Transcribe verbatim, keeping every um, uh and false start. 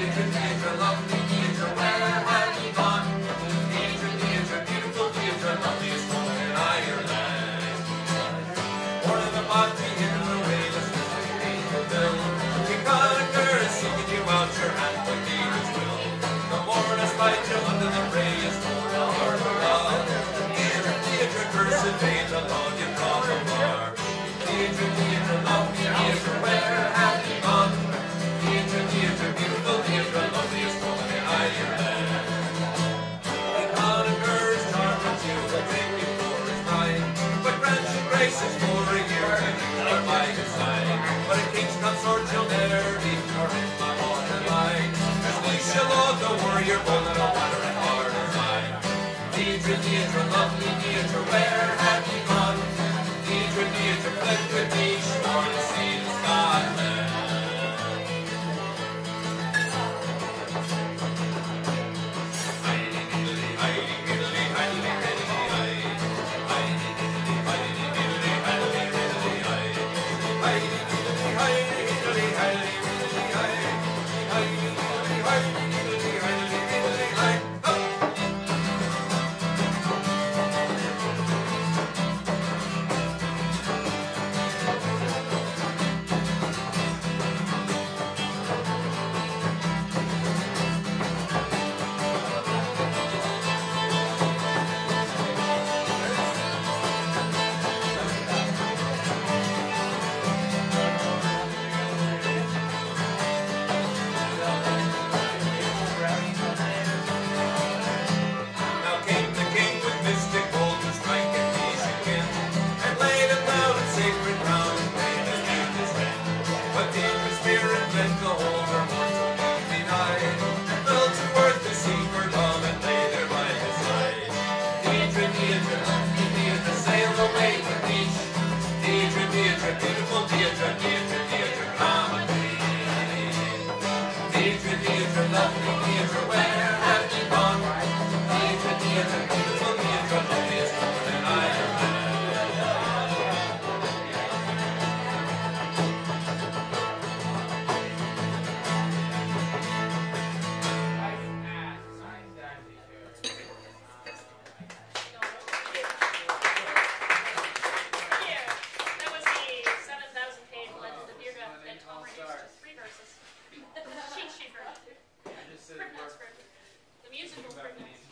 Deirdre, Deirdre, lovely Deirdre, where have you gone? Deirdre, Deirdre, beautiful Deirdre, loveliest woman in Ireland. Born in the body in the railers, Deirdreville. King Conor is seeking you out, your hand by Deirdre's will. No more respite till under the rays, more the heart of love. Deirdre, Deirdre, cursed maid, the Lord you brought from far. Deirdre, Deirdre, lovely Deirdre, where have you gone? Deirdre, Deirdre, beautiful Deirdre, loveliest woman in Ireland. King Conor is charmed with you, will take you for his bride. But grant you graces for a year till you are by his side. But a king's consort you'll ne'er be, nor in my mortal line. There's Leisha Lord, the warrior, bold and a wandering heart of mine. Deirdre, Deirdre, lovely Deirdre, where have you gone? Deirdre, Deirdre, fled with me, shore the sea to Scotland. The musical